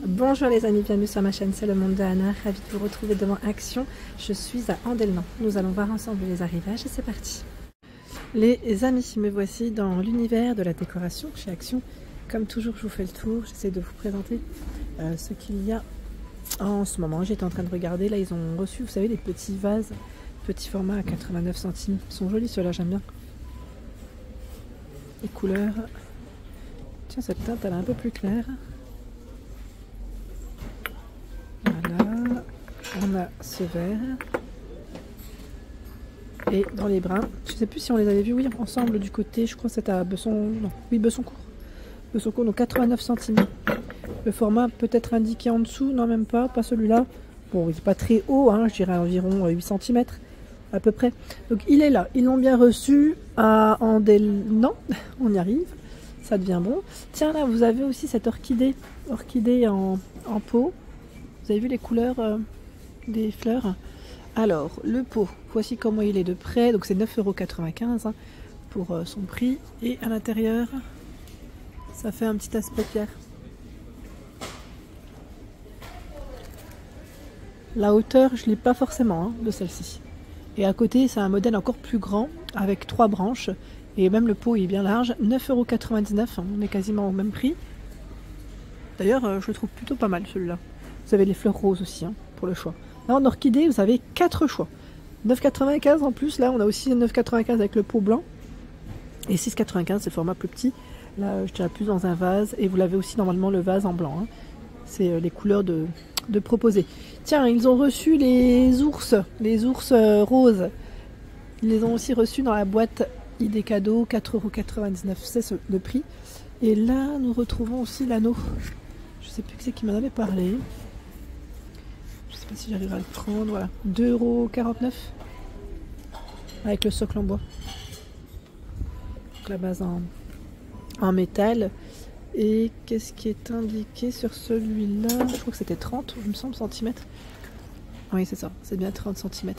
Bonjour les amis, bienvenue sur ma chaîne, c'est le monde de Anna, ravie de vous retrouver devant Action. Je suis à Andelnan, nous allons voir ensemble les arrivages et c'est parti. Les amis, me voici dans l'univers de la décoration chez Action. Comme toujours, je vous fais le tour, j'essaie de vous présenter ce qu'il y a en ce moment. J'étais en train de regarder, là ils ont reçu, vous savez, les petits vases, petit format à 89 centimes. Ils sont jolis ceux-là, j'aime bien. Les couleurs. Tiens, cette teinte elle est un peu plus claire. Voilà, on a ce vert. Et dans les bruns, je ne sais plus si on les avait vus, oui, ensemble du côté, je crois que c'était à Besson, non, oui, Bessoncourt. Bessoncourt, donc 89 centimes. Le format peut être indiqué en dessous, non même pas celui-là. Bon, il n'est pas très haut, hein, je dirais environ 8 cm à peu près. Donc il est là, ils l'ont bien reçu à Andelnan, on y arrive, ça devient bon. Tiens là, vous avez aussi cette orchidée en pot. Vous avez vu les couleurs des fleurs? Alors, le pot, voici comment il est de près. Donc c'est 9,95 € hein, pour son prix. Et à l'intérieur, ça fait un petit aspect pierre. La hauteur, je ne l'ai pas forcément hein, de celle-ci. Et à côté, c'est un modèle encore plus grand, avec 3 branches. Et même le pot est bien large. 9,99 €, hein, on est quasiment au même prix. D'ailleurs, je le trouve plutôt pas mal celui-là. Vous avez les fleurs roses aussi hein, pour le choix. Là en orchidée, vous avez 4 choix. 9,95 € en plus. Là, on a aussi 9,95 € avec le pot blanc. Et 6,95 €, c'est le format plus petit. Là, je dirais plus dans un vase. Et vous l'avez aussi normalement le vase en blanc. Hein. C'est les couleurs de proposer. Tiens, ils ont reçu les ours roses. Ils les ont aussi reçus dans la boîte idée cadeau. 4,99 €, c'est le prix. Et là, nous retrouvons aussi l'anneau. Je sais plus qui c'est qui m'en avait parlé. Je sais pas si j'arriverai à le prendre. Voilà, 2,49 € avec le socle en bois. Donc la base en métal. Et qu'est-ce qui est indiqué sur celui-là? Je crois que c'était 30, il me semble, centimètres. Oui, c'est ça, c'est bien 30 cm.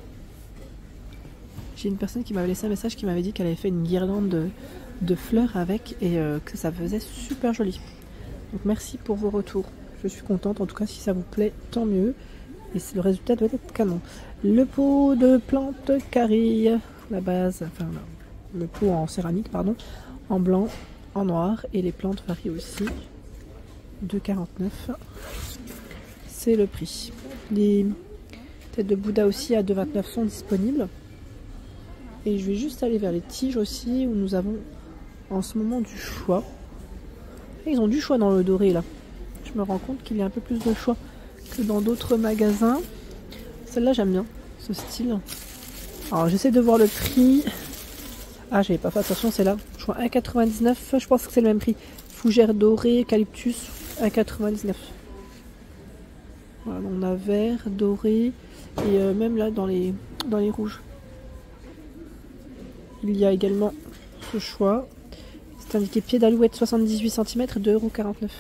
J'ai une personne qui m'avait laissé un message qui m'avait dit qu'elle avait fait une guirlande de fleurs avec et que ça faisait super joli. Donc merci pour vos retours. Je suis contente, en tout cas si ça vous plaît, tant mieux. Et le résultat doit être canon. Le pot de plantes carille, la base, enfin le pot en céramique, pardon, en blanc, en noir. Et les plantes varient aussi. 2,49 €. C'est le prix. Les têtes de Bouddha aussi à 2,29 € sont disponibles. Et je vais juste aller vers les tiges aussi, où nous avons en ce moment du choix. Et ils ont du choix dans le doré là. Je me rends compte qu'il y a un peu plus de choix que dans d'autres magasins. Celle-là j'aime bien, ce style. Alors j'essaie de voir le prix. Ah, j'avais pas fait attention, c'est là. Je vois 1,99 €, je pense que c'est le même prix. Fougère dorée, eucalyptus, 1,99 €. Voilà, on a vert, doré et même là dans les rouges. Il y a également ce choix. C'est indiqué pied d'alouette 78 cm, 2,49 €.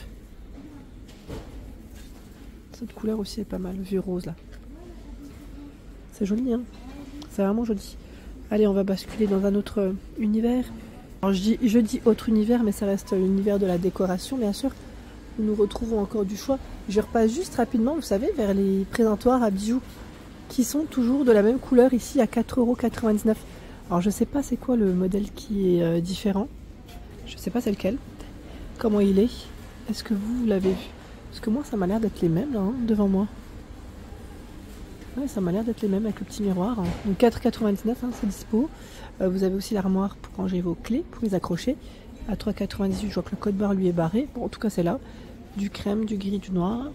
Cette couleur aussi est pas mal, vieux rose là. C'est joli hein, c'est vraiment joli. Allez, on va basculer dans un autre univers. Alors je dis autre univers, mais ça reste l'univers de la décoration bien sûr. Nous retrouvons encore du choix. Je repasse juste rapidement, vous savez, vers les présentoirs à bijoux qui sont toujours de la même couleur ici à 4,99 €. Alors je sais pas c'est quoi le modèle qui est différent. Je sais pas c'est lequel. Comment il est. Est-ce que vous l'avez vu? Parce que moi ça m'a l'air d'être les mêmes là, hein, devant moi. Ouais, ça m'a l'air d'être les mêmes avec le petit miroir. Hein. Donc 4,99 €, hein, c'est dispo. Vous avez aussi l'armoire pour ranger vos clés, pour les accrocher. À 3,98 €, je vois que le code barre lui est barré. Bon, en tout cas c'est là. Du crème, du gris, du noir.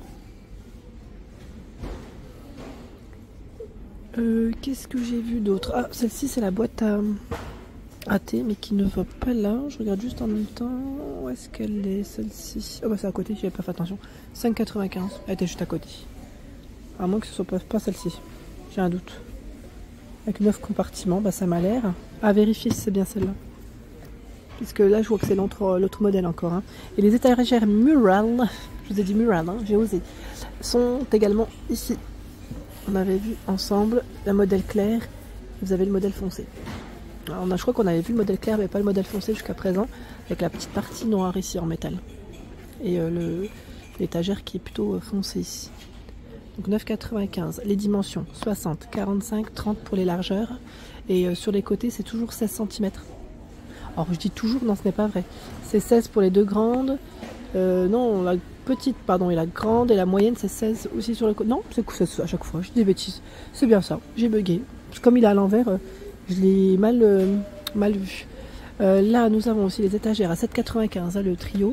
Qu'est-ce que j'ai vu d'autre? Ah, celle-ci c'est la boîte à thé, mais qui ne va pas là. Je regarde juste en même temps. Où est-ce qu'elle est celle-ci? Oh bah c'est à côté, j'avais pas fait attention. 5,95 €, elle était juste à côté. À moins que ce soit pas celle-ci. J'ai un doute. Avec 9 compartiments, bah ça m'a l'air. À vérifier si c'est bien celle-là. Puisque là je vois que c'est l'autre modèle encore. Hein. Et les étagères Mural, je vous ai dit Mural, hein, j'ai osé, sont également ici. On avait vu ensemble le modèle clair, vous avez le modèle foncé. Alors je crois qu'on avait vu le modèle clair mais pas le modèle foncé jusqu'à présent, avec la petite partie noire ici en métal. Et l'étagère qui est plutôt foncée ici. Donc 9,95. Les dimensions 60, 45, 30 pour les largeurs. Et sur les côtés, c'est toujours 16 cm. Alors je dis toujours, non, ce n'est pas vrai. C'est 16 pour les deux grandes. Non, la petite, pardon, et la grande et la moyenne, c'est 16 aussi sur le côté. Non, c'est à chaque fois, je dis des bêtises. C'est bien ça, j'ai bugué. Comme il est à l'envers, je l'ai mal vu. Là, nous avons aussi les étagères à 7,95, hein, le trio.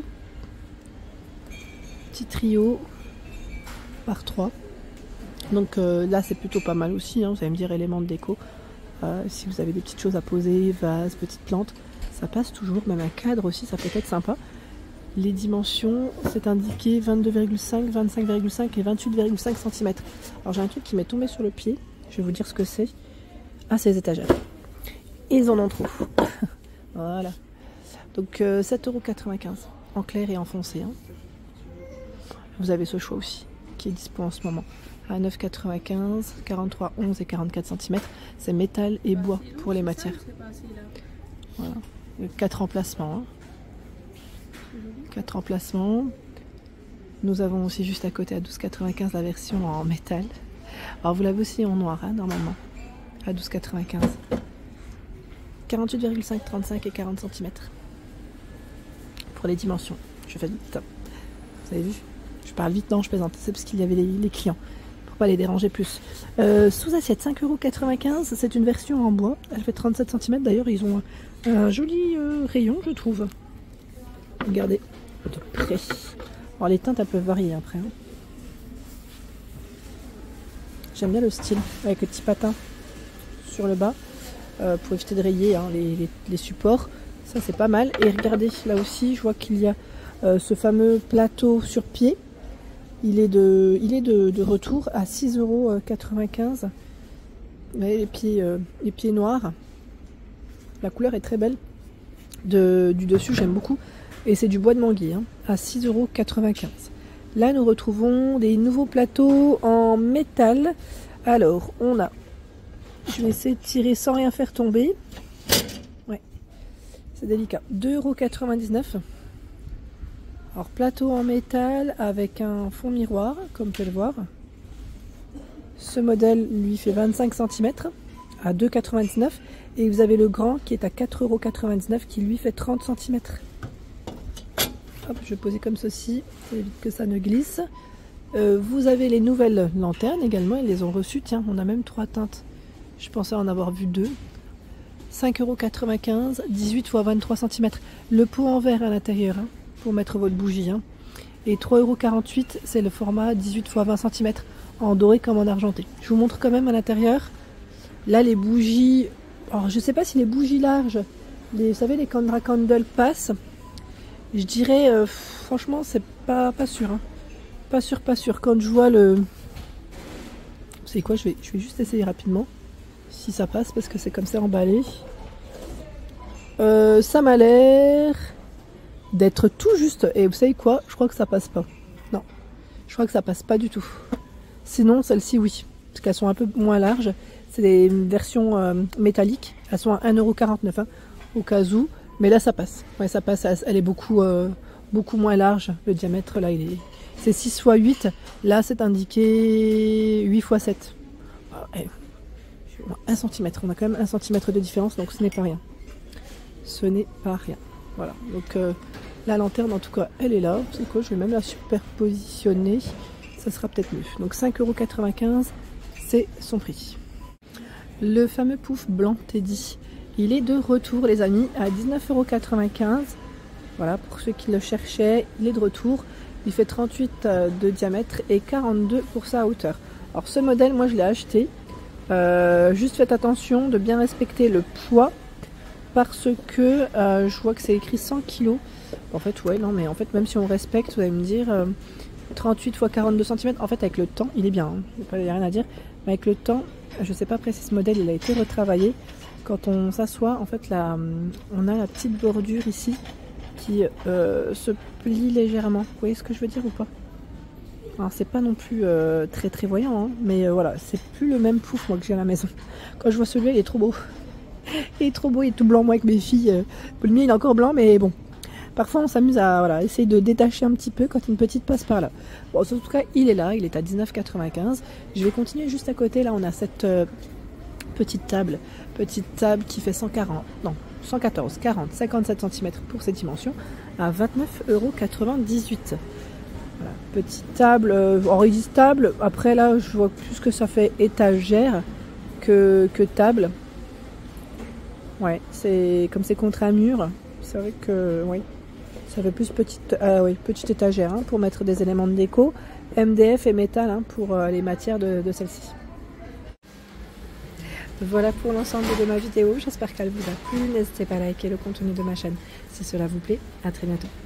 Petit trio par 3. Donc là, c'est plutôt pas mal aussi, hein, vous allez me dire élément de déco. Si vous avez des petites choses à poser, vases, petites plantes, ça passe toujours. Même un cadre aussi, ça peut être sympa. Les dimensions, c'est indiqué 22,5, 25,5 et 28,5 cm. Alors j'ai un truc qui m'est tombé sur le pied. Je vais vous dire ce que c'est. Ah, c'est les étagères. Ils en ont trop. Voilà. Donc 7,95 € en clair et en foncé. Hein. Vous avez ce choix aussi qui est dispo en ce moment. À 9,95, 43, 11 et 44 cm. C'est métal et bois pour les matières. Voilà. 4 emplacements. Hein. 4 emplacements. Nous avons aussi juste à côté à 12,95 la version en métal. Alors vous l'avez aussi en noir, hein, normalement. À 12,95. 48,5, 35 et 40 cm. Pour les dimensions. Je fais vite. Vous avez vu? Je parle vite, non, je plaisante. C'est parce qu'il y avait les clients. Pour pas les déranger plus. Sous assiette, 5,95 €. C'est une version en bois. Elle fait 37 cm. D'ailleurs, ils ont un joli rayon, je trouve. Regardez de près. Alors les teintes, elles peuvent varier après. Hein. J'aime bien le style avec le petit patin sur le bas pour éviter de rayer, hein, les supports. Ça, c'est pas mal. Et regardez, là aussi, je vois qu'il y a ce fameux plateau sur pied. Il est de retour à 6,95 €. Les pieds noirs. La couleur est très belle. Du dessus, j'aime beaucoup. Et c'est du bois de manguier, hein, à 6,95 €. Là, nous retrouvons des nouveaux plateaux en métal. Alors, on a... Je vais essayer de tirer sans rien faire tomber. Ouais, c'est délicat. 2,99 €. Alors, plateau en métal avec un fond miroir, comme vous pouvez le voir. Ce modèle, lui, fait 25 cm à 2,99 €. Et vous avez le grand qui est à 4,99 € qui, lui, fait 30 cm. Hop, je vais poser comme ceci, ça évite que ça ne glisse. Vous avez les nouvelles lanternes également, ils les ont reçues. Tiens, on a même 3 teintes. Je pensais en avoir vu 2. 5,95 €, 18 x 23 cm. Le pot en verre à l'intérieur, hein, pour mettre votre bougie. Hein. Et 3,48 €, c'est le format 18 x 20 cm, en doré comme en argenté. Je vous montre quand même à l'intérieur. Là, les bougies... Alors, je ne sais pas si les bougies larges, vous savez, les Candra Candle passent. Je dirais, franchement, c'est pas sûr. Hein. Pas sûr. Quand je vois le... Vous savez quoi, je vais juste essayer rapidement. Si ça passe, parce que c'est comme ça emballé. Ça m'a l'air d'être tout juste. Et vous savez quoi, je crois que ça passe pas. Non, je crois que ça passe pas du tout. Sinon, celles-ci, oui. Parce qu'elles sont un peu moins larges. C'est des versions métalliques. Elles sont à 1,49 €, hein, au cas où. Mais là, ça passe. Ouais, ça passe. Elle est beaucoup moins large. Le diamètre, là, c'est 6 x 8. Là, c'est indiqué 8 x 7. 1 cm. On a quand même 1 cm de différence, donc ce n'est pas rien. Ce n'est pas rien. Voilà. Donc, la lanterne, en tout cas, elle est là. C'est quoi? Je vais même la superpositionner. Ça sera peut-être mieux. Donc, 5,95 €, c'est son prix. Le fameux pouf blanc Teddy. Il est de retour, les amis, à 19,95 €. Voilà, pour ceux qui le cherchaient, il est de retour. Il fait 38 de diamètre et 42 pour sa hauteur. Alors ce modèle, moi je l'ai acheté. Juste faites attention de bien respecter le poids parce que je vois que c'est écrit 100 kg. En fait, ouais, non, mais en fait, même si on respecte, vous allez me dire 38 x 42 cm. En fait, avec le temps, il est bien. Hein, il n'y a rien à dire. Mais avec le temps, je ne sais pas après si ce modèle il a été retravaillé. Quand on s'assoit, en fait, là, on a la petite bordure ici qui se plie légèrement. Vous voyez ce que je veux dire ou pas? Alors, c'est pas non plus très voyant, hein, mais voilà, c'est plus le même pouf moi que j'ai à la maison. Quand je vois celui-là, il est trop beau. Il est trop beau, il est tout blanc, moi avec mes filles. Le mien, il est encore blanc, mais bon. Parfois on s'amuse à voilà, essayer de détacher un petit peu quand une petite passe par là. Bon, en tout cas il est là, il est à 19,95. Je vais continuer juste à côté, là on a cette petite table qui fait 140, non 114, 40, 57 cm pour ses dimensions à 29,98 €. Voilà, petite table enregistrable. Après là je vois plus que ça fait étagère que table. Ouais, c'est comme c'est contre un mur, c'est vrai que oui, ça fait plus petite étagère hein, pour mettre des éléments de déco. MDF et métal hein, pour les matières de celle-ci. Voilà pour l'ensemble de ma vidéo, j'espère qu'elle vous a plu. N'hésitez pas à liker le contenu de ma chaîne si cela vous plaît. À très bientôt.